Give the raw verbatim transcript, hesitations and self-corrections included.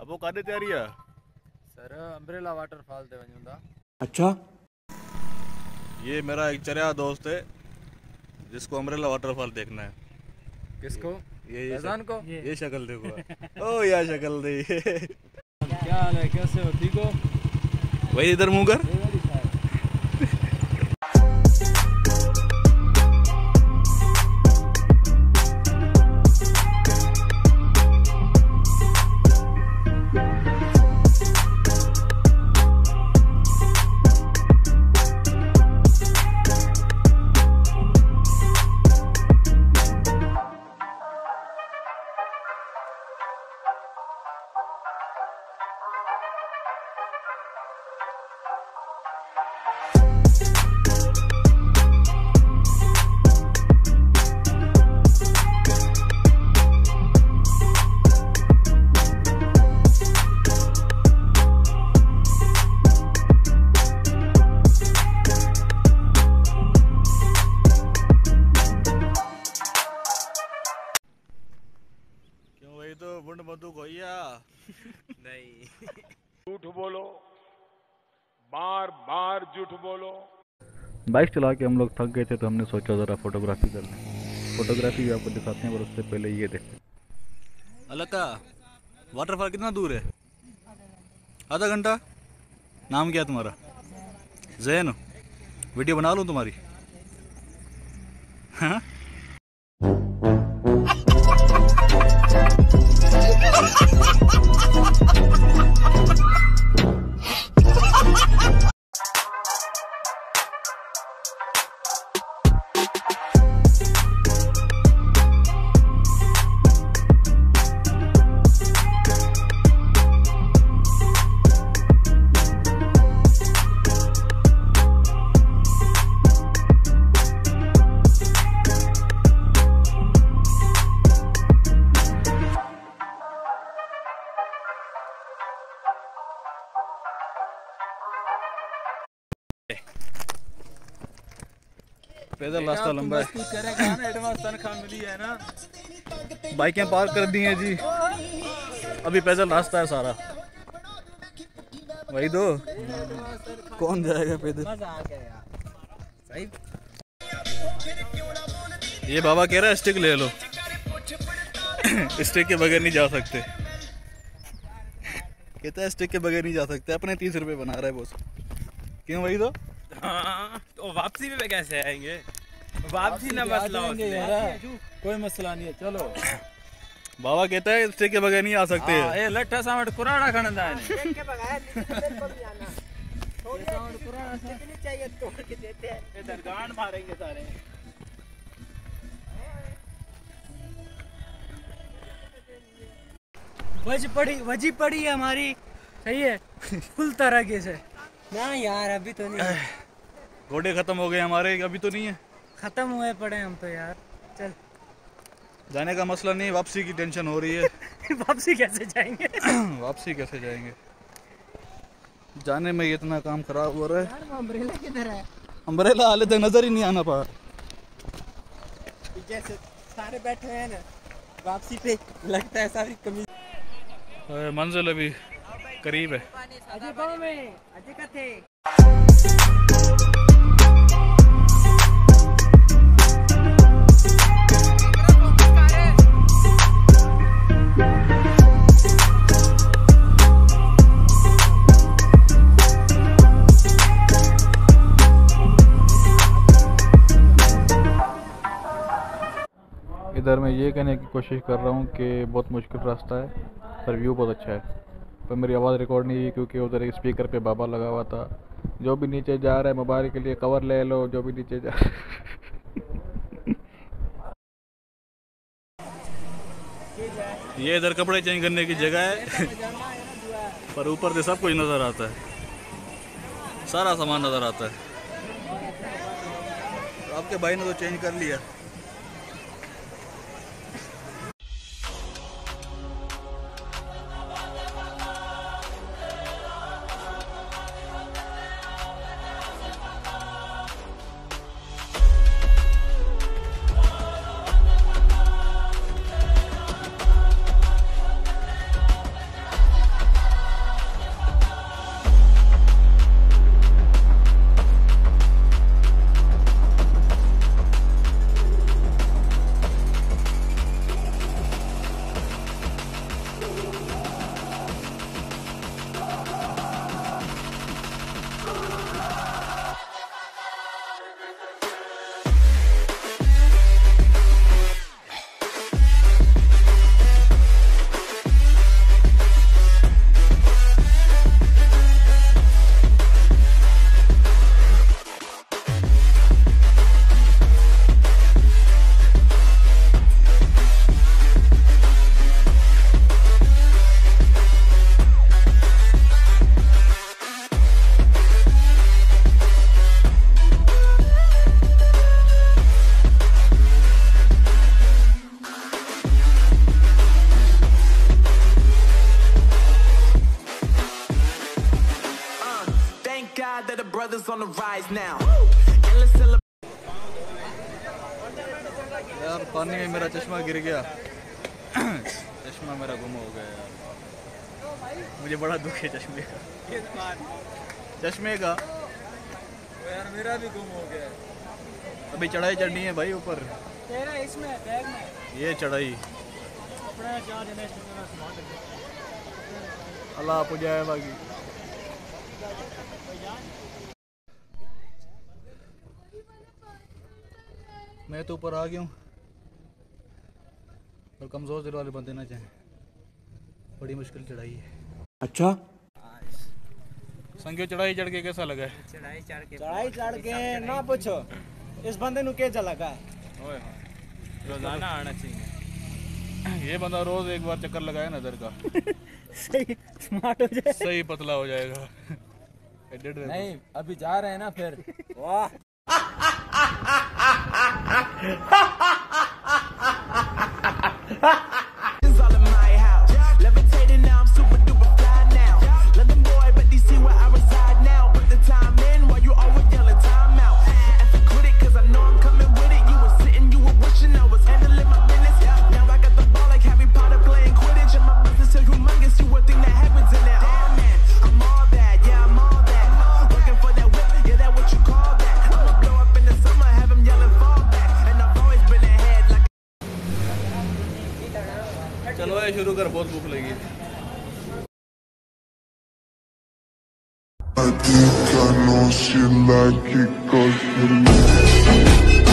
वो कादे तैयारी है सर अम्ब्रेला वाटरफॉल ते वञूं था। अच्छा, ये मेरा एक चरिया दोस्त है जिसको अम्ब्रेला वाटरफॉल देखना है। किसको? ये ये फैजान को? ये, ये शक्ल देखो। ओ यार शक्ल दे। क्या हाल है, कैसे हो, ठीक हो? वही इधर मुंह कर। तो बुंड बंदूक होइया नहीं। झूठ बोलो, बार बार झूठ बोलो। बाइक चला के हम लोग थक गए थे तो हमने सोचा ज़रा फोटोग्राफी कर लें। फोटोग्राफी भी आपको दिखाते हैं पर उससे पहले ये देखें। अलका, वाटरफॉल कितना दूर है? आधा घंटा। नाम क्या है तुम्हारा? जैन। वीडियो बना लूँ तुम्हारी? हाँ? पैदल रास्ता लंबा है। करेगा ना, एडवांस तनख्वाह मिली है ना। बाइकें पार्क कर दी हैं जी। अभी पैदल रास्ता है सारा। वही दो कौन जाएगा पैदल? सही। ये बाबा कह रहा है स्टिक ले लो। स्टिक के बगैर नहीं जा सकते। कहता है स्टिक के बगैर नहीं जा सकते। अपने तीस रुपए बना रहा है बॉस। क्यों वही दो? हाँ, तो वापसी में कैसे आएंगे? वापसी ना मसला यार, कोई मसला नहीं है। चलो बाबा कहता है स्टिक के बगैर नहीं आ सकते। ये लट्ठा सावट कुराड़ा खणंदा है। स्टिक के बगैर बिल्कुल भी आना। थोड़ी सावट कुराड़ा कितनी चाहिए तोड़ के देते हैं। इधर गांड मारेंगे सारे। वजी पड़ी वजी पड़ी है हमारी। सही है। फुल तरह से ना यार, अभी तो नहीं। घोड़े खत्म हो गए हमारे, अभी तो नहीं है। खत्म हुए पड़े हम तो यार। चल जाने का मसला नहीं, वापसी की टेंशन हो रही है। वापसी कैसे जाएंगे? वापसी कैसे जाएंगे? जाने में इतना काम खराब हो रहा है। अम्ब्रेला किधर है? अम्ब्रेला हाले तक नजर ही नहीं आना पा। जैसे सारे बैठे हैं ना, वापसी पे लगता है सारी कमी। मंजिल अभी करीब है। अजय गाँव में अजय का थे। इधर मैं ये कहने की कोशिश कर रहा हूँ कि बहुत मुश्किल रास्ता है पर व्यू बहुत अच्छा है। पर मेरी आवाज़ रिकॉर्ड नहीं हुई क्योंकि उधर एक स्पीकर पे बाबा लगा हुआ था। जो भी नीचे जा रहा है मोबाइल के लिए कवर ले लो, जो भी नीचे जा ये इधर कपड़े चेंज करने की जगह है। पर ऊपर से सब कुछ नज़र आता है, सारा सामान नज़र आता है। तो आपके भाई ने तो चेंज कर लिया। that the brothers on the rise now. यार पानी में मेरा चश्मा गिर गया। चश्मा मेरा गुम हो गया यार, मुझे बड़ा दुख है चश्मे का। चश्मे का यार मेरा भी गुम हो गया। अभी चढ़ाई चढ़नी है भाई ऊपर। तेरा इसमें बैग में ये चढ़ाई अपना चार जनरेशन का सामान है। अल्लाह पुजाए बाकी। मैं तो ऊपर आ गया हूँ, और कमज़ोर दिल वाले बंदे ना चाहें, बड़ी मुश्किल चढ़ाई है। अच्छा संगे चढ़ाई चढ़ के कैसा लगा है? चढ़ाई चढ़ के चढ़ाई चढ़ के ना पूछो, इस बंदे नु के लगा है। ओए हाँ, रोजाना आना चाहिए। ये बंदा रोज एक बार चक्कर लगाए ना इधर का सही स्मार्ट हो जाए, सही पतला हो जाएगा। नहीं अभी जा रहे हैं ना फिर। वाह all in my house. Levitating now, I'm super duper fly now. London boy, but D C where I reside now. Put the time in while you always yelling time out. And to quit it, cause I know I'm coming with it. You were sitting, you were wishing I was handling my business. Now I got the ball like Harry Potter playing Quidditch. And my business so humongous, you would think that happens in it. Oh man, I'm all that, yeah, I'm all that. Looking for that whip, yeah, that what you call that. I'ma blow up in the summer, have him yelling fall back. And I've always been ahead like चलो ये शुरू कर, बहुत भूख लगी। I think I know she like it 'cause you